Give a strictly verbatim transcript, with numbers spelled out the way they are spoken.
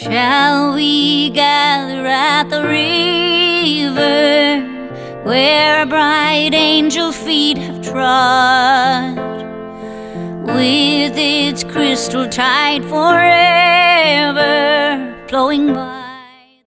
Shall we gather at the river where bright angel feet have trod, with its crystal tide forever flowing by?